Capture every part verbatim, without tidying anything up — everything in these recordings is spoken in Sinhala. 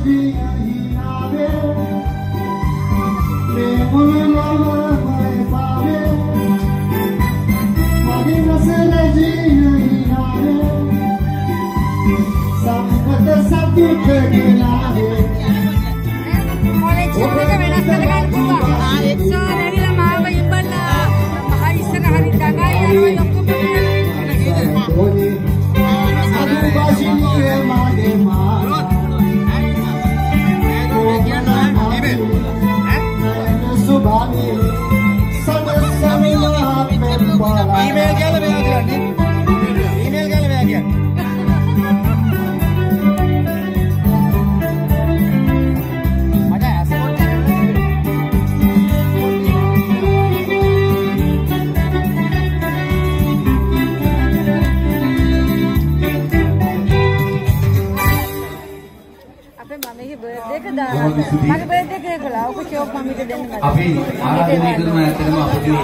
අපි ආරාධනය කරන ඇත්තටම අපගේ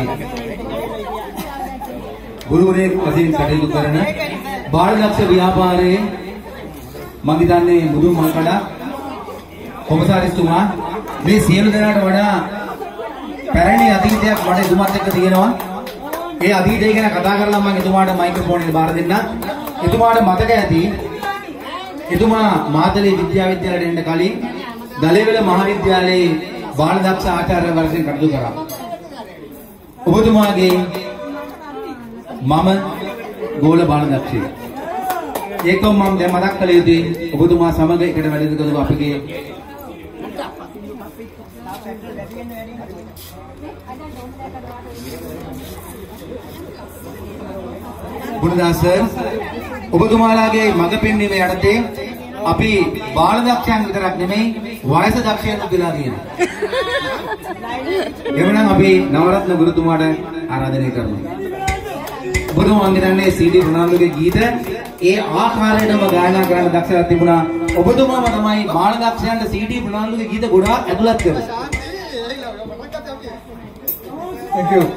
ගුරුවරයෙක් වශයෙන් කටයුතු කරන බාලදක්ෂ ව්‍යාපාරයේ මම හිතන්නේ මුදු මල්කඩ කොමසාරිස්තුමා මේ සියලු දෙනාට වඩා පැරණි අතීතයක් මට එතුමාත් එක්ක තියෙනවා. ඒ අතීතය ගැන කතා කරලා මම එතුමාට මයික්‍රොෆෝන් එක බාර දෙන්නම්. එතුමාට මතක ඇති එතුමා මාතලේ විද්‍යාවිද්‍යාලයට එන්න කලින් දලේවල මහාවිද්‍යාලයේ බාලදක්ෂ ආචාර්යවරුන් කටයුතු කරා. ඔබතුමාගේ මම ගෝල බාලදක්ෂයෙක්. ඒකම මම දැන් මතක් කළ යුතුයි. ඔබතුමා සමග එකට වැඩ කරන අපගේ බුදුදාස ඔබතුමාලාගේ මඟ පෙන්වීම යටතේ අපි බාලදක්ෂයන් විතරක් නෙමෙයි වයස දක්ෂයන් උදලා තියෙනවා. එවනම් අපි නවරත්න ගුරුතුමාට ආරාධනය කරනවා. ඔබතුමා වන්දනන්නේ සීඩී රොනාල්ඩෝගේ ගීත ඒ ආකාරයටම ගායනා කරන්න දක්ෂතාවක් තිබුණා. ඔබතුමාම තමයි බාලදක්ෂයන්ට සීඩී රොනාල්ඩෝගේ ගීත ගොඩාක් ඇතුළත් කරේ. Thank you.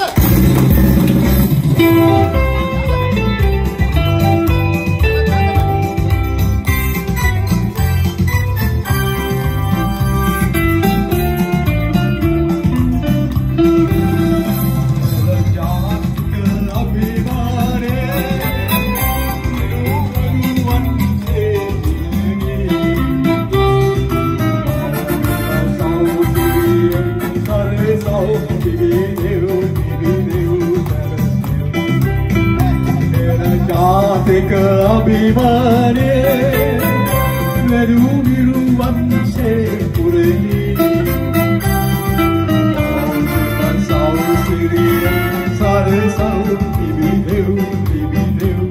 Abhimane Veru viru vanse pureli Sansau siriya sare sau ibideu ibideu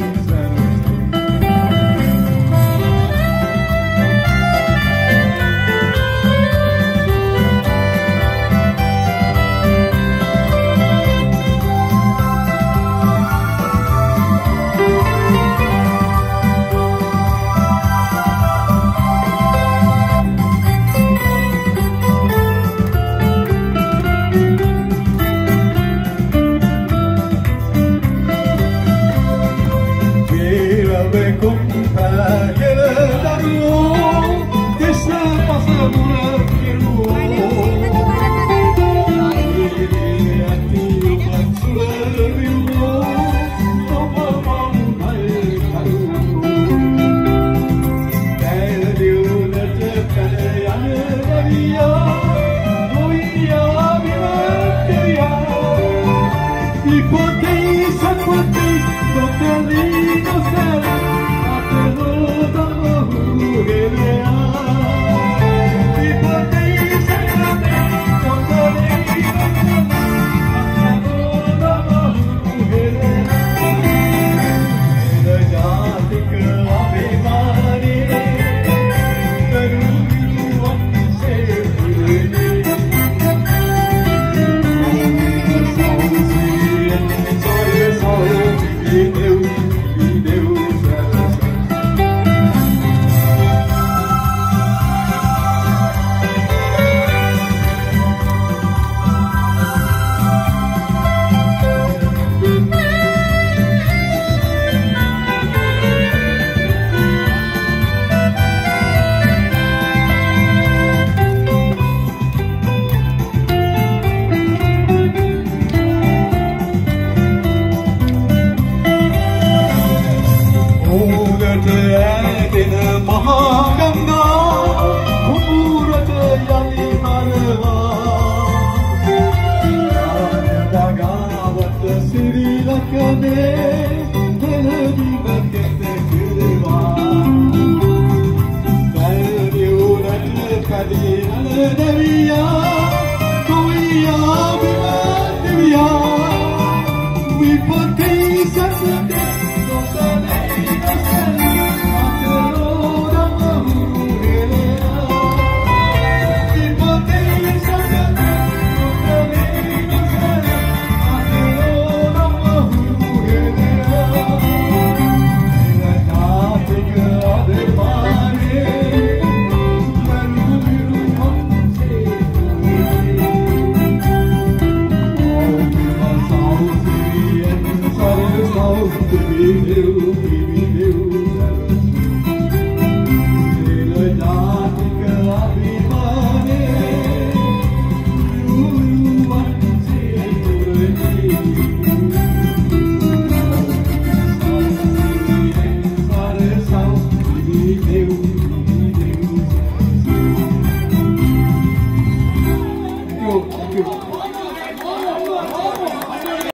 Kadiya, Deviya, Koviya.